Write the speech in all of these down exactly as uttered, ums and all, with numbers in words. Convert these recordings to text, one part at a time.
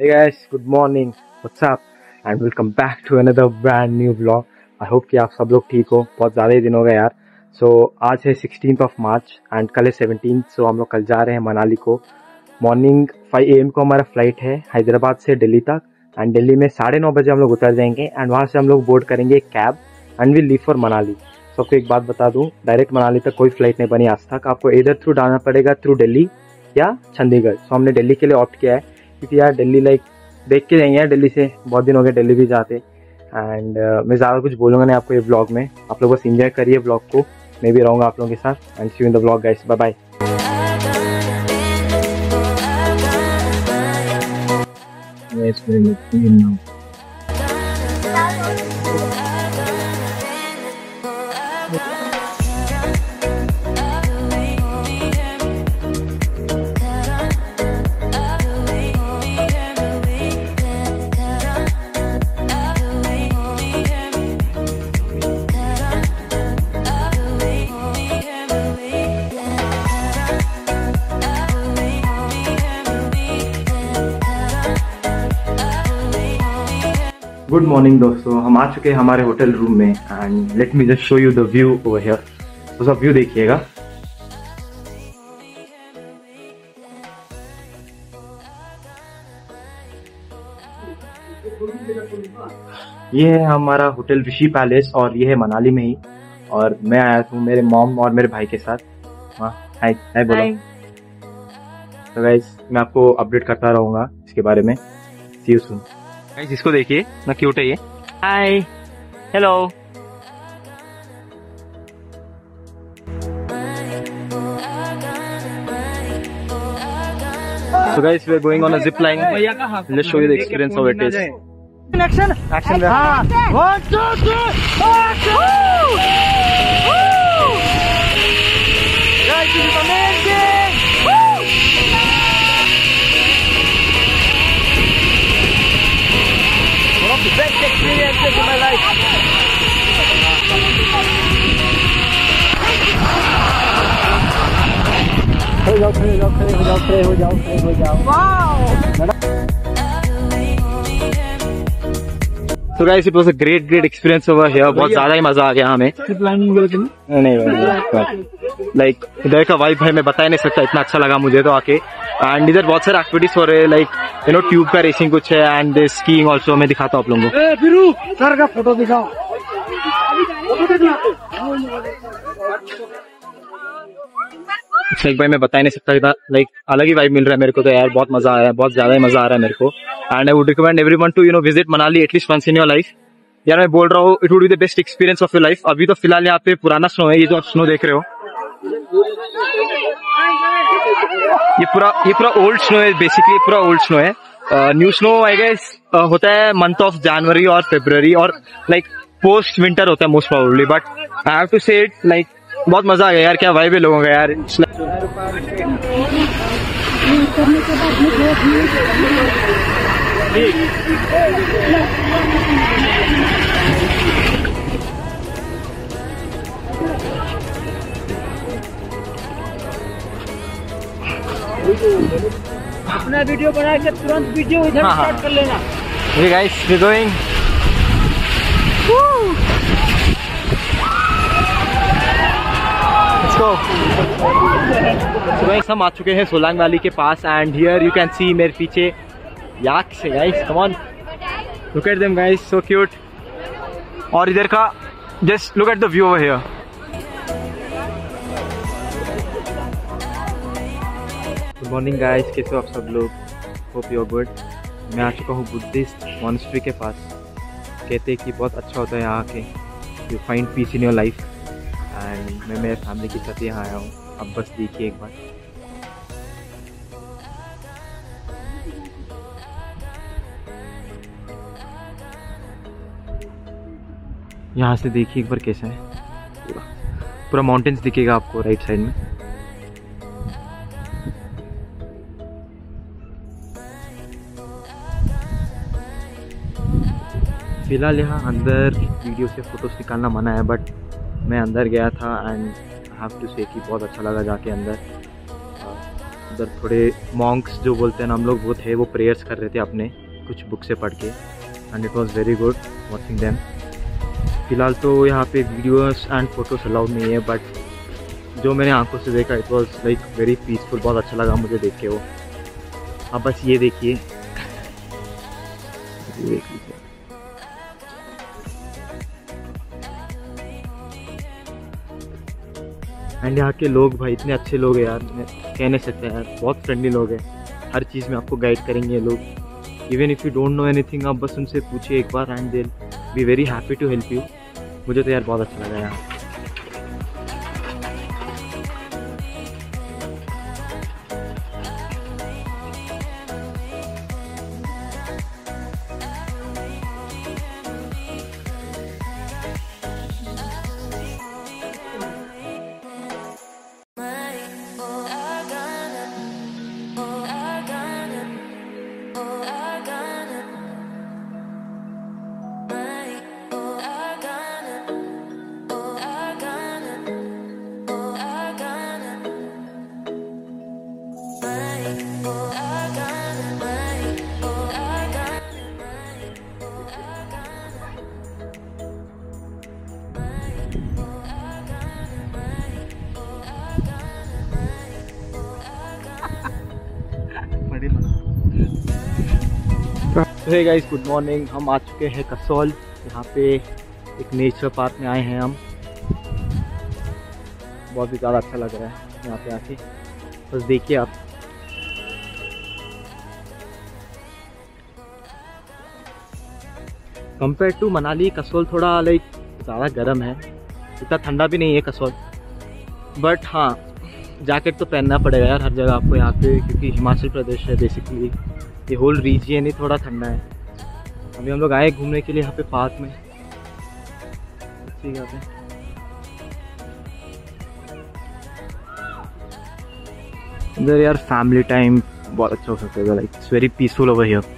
guys, good morning. What's up? And welcome back to another brand new vlog. I hope कि आप सब लोग ठीक हो. बहुत ज़्यादा ही दिन हो गए यार. So आज है सिक्सटीन्थ ऑफ मार्च एंड कल है सेवनटीन्थ. So हम लोग कल जा रहे हैं मनाली को. मॉर्निंग फाइव ए एम को हमारा फ्लाइट है हैदराबाद से दिल्ली तक एंड दिल्ली में साढ़े नौ बजे हम लोग उतर जाएंगे एंड वहाँ से हम लोग बोर्ड करेंगे एक cab and we leave for Manali. तो आपको एक बात बता दूँ, डायरेक्ट मनाली तक कोई फ्लाइट नहीं बनी आज तक. आपको इधर थ्रू डालना पड़ेगा थ्रू दिल्ली या चंडीगढ़. सो हमने दिल्ली के लिए ऑप्ट किया है क्योंकि यार दिल्ली लाइक देख के जाएंगे यार. दिल्ली से बहुत दिन हो गए दिल्ली भी जाते एंड uh, मैं ज़्यादा कुछ बोलूँगा नहीं आपको ये व्लॉग में. आप लोग बस एंजॉय करिए व्लॉग को. मैं भी रहूँगा आप लोगों के साथ and see you in the vlog guys. Bye bye. Good morning दोस्तों, हम आ चुके हैं हमारे होटल रूम में and let me just show you the view over here. तो सब व्यू देखिएगा. ये है हमारा होटल ऋषि पैलेस और ये है मनाली में ही. और मैं आया हूँ मेरे मॉम और मेरे भाई के साथ. हाँ हाय हाय बोलो. तो गाइस मैं आपको अपडेट करता रहूँगा इसके बारे में. सी यू सून. गाइस इसको देखिए ना, क्यूट है ये. Hi hello. So guys, we are going on a zip line. Let's show you the experience of it is. Action! Action! हाँ. One, two, three, action! Guys, this is amazing! One of the best experiences in my life. हो जाओ खड़े हो जाओ खड़े हो जाओ खड़े हो जाओ खड़े हो जाओ. Wow. So guys, it was a great great experience over here. बहुत ज्यादा ही मजा आ गया हमें. नहीं लाइक इधर का वाइब भाई मैं बता ही नहीं सकता, इतना अच्छा लगा मुझे तो आके. एंड इधर बहुत सारे एक्टिविटीज हो रहे हैं लाइक यू नो ट्यूब का रेसिंग कुछ है एंड स्कीइंग ऑल्सो. मैं दिखाता हूँ आप लोगों को. सर का फोटो दिखाओ. भाई मैं बता ही नहीं सकता, लाइक अलग ही वाइब मिल रहा है मेरे को तो यार. बहुत मजा आ रहा है, बहुत ज्यादा ही मजा आ रहा है मेरे को. And I would recommend everyone to you know visit Manali at least once in your life. यार मैं बोल रहा हूँ it would be the best experience of your life. अभी तो फिलहाल यहाँ पे पुराना स्नो है, ये जो आप स्नो देख रहे हो ये पूरा ये पूरा ओल्ड स्नो है. बेसिकली पूरा ओल्ड स्नो है. न्यू स्नो आई गेस होता है मंथ ऑफ जनवरी और फेब्रुवरी और लाइक पोस्ट विंटर होता है most probably. But I have to say it like बहुत मजा आ गया यार. क्या वाइब है लोगों का यार. अपना वीडियो बना के तुरंत वीडियो इधर स्टार्ट कर लेना. Hey guys, we're going. Let's go. So guys, हम आ चुके हैं सोलांग वैली के पास and here you can see मेरे पीछे याक्स है guys. Come on, look at them guys, so cute. और इधर का just look at the view over here. Good morning guys, कैसे हो आप सब लोग? Hope you are good. मैं आ चुका हूँ बुद्धिस्ट मॉनेस्ट्री के पास. कहते हैं कि बहुत अच्छा होता है यहाँ के. You find peace in your life and मैं मेरे फैमिली के साथ यहाँ आया हूँ. अब बस देखिए एक बार. यहाँ से देखिए एक बार कैसा है. पूरा पूरा माउंटेन्स दिखेगा आपको राइट साइड में. फिलहाल यहाँ अंदर वीडियो से फोटोज निकालना मना है बट मैं अंदर गया था एंड आई हैव टू से कि बहुत अच्छा लगा जाके अंदर. उधर थोड़े मॉन्क्स जो बोलते हैं ना हम लोग, वो थे, वो प्रेयर्स कर रहे थे अपने कुछ बुक से पढ़ के, and it was very good watching them. फिलहाल तो यहाँ पे वीडियोस एंड फोटोज अलाउड नहीं है, बट जो मैंने आंखों से देखा it was like very peaceful, बहुत अच्छा लगा मुझे देख के वो। अब बस ये देखिए, देख लीजिए। एंड यहाँ के लोग भाई इतने अच्छे लोग हैं यार, मैं कह नहीं सकता यार, बहुत फ्रेंडली लोग हैं। हर चीज़ में आपको गाइड करेंगे ये लोग। Even if you don't know anything, आप बस उनसे पूछिए एक बार and they be very happy to help you. मुझे तो यार बहुत अच्छा लगा यार। Hey guys, good morning. हम आ चुके हैं कसौल। यहाँ पे एक नेचर पार्क में आए हैं हम। बहुत ही ज़्यादा अच्छा लग रहा है यहाँ पे आके, बस देखिए आप। कंपेयर टू मनाली, कसौल थोड़ा लाइक ज़्यादा गर्म है, इतना ठंडा भी नहीं है कसौल। बट हाँ, जैकेट तो पहनना पड़ेगा यार हर जगह आपको यहाँ पे, क्योंकि हिमाचल प्रदेश है बेसिकली, ये होल रीजन ही थोड़ा ठंडा है। अभी हम लोग आए घूमने के लिए यहाँ पे पार्क में। ठीक है, इधर यार फैमिली टाइम बहुत अच्छा हो सकता है, like it's very peaceful over here.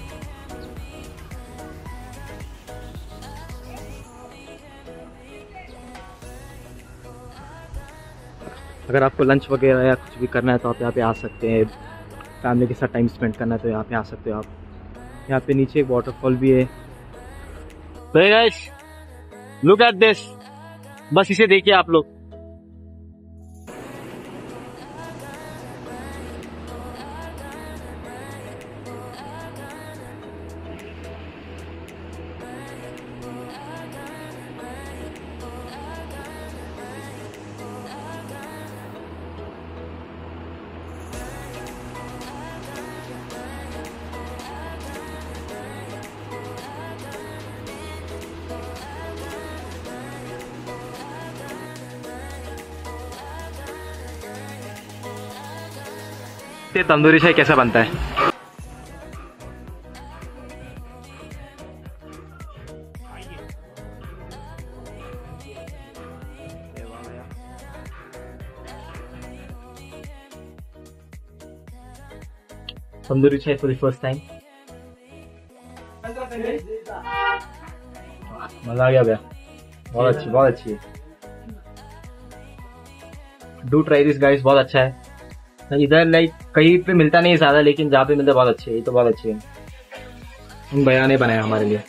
अगर आपको लंच वगैरह या कुछ भी करना है तो आप यहाँ पे आ सकते हैं। फैमिली के साथ टाइम स्पेंड करना है तो यहाँ पे आ सकते हो आप। यहाँ पे नीचे एक वाटरफॉल भी है। तो गाइस, लुक एट दिस, बस इसे देखिए आप लोग। ये तंदूरी चाय कैसा बनता है? तंदूरी चाय फॉर द फर्स्ट टाइम। मजा आ गया भैया, बहुत अच्छी, बहुत अच्छी है। डू ट्राई दिस गाइस, बहुत अच्छा है। इधर लाइक कहीं पे मिलता नहीं ज्यादा, लेकिन जहाँ पे मिलता है बहुत अच्छे है। ये तो बहुत अच्छे है, उन भैया ने बनाया हमारे लिए।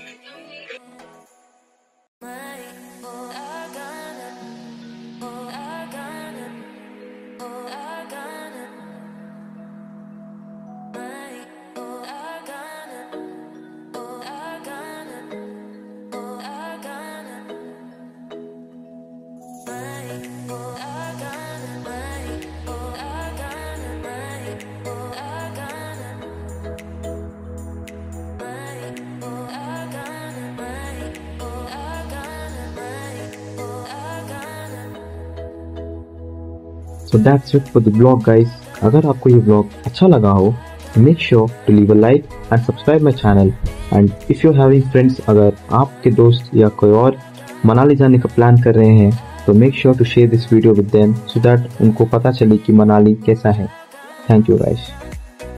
So that's it for the vlog guys. अगर आपको ये vlog अच्छा लगा हो तो make sure to leave a like and subscribe my channel. And if you're having friends, अगर आपके दोस्त या कोई और मनाली जाने का प्लान कर रहे हैं तो make sure to share this video with them so that उनको पता चले कि मनाली कैसा है। Thank you guys.